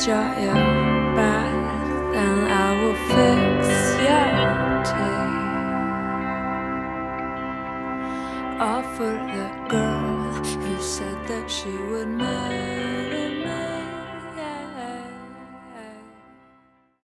jar your bath and I will fix your tea. All for the girl who said that she would marry me.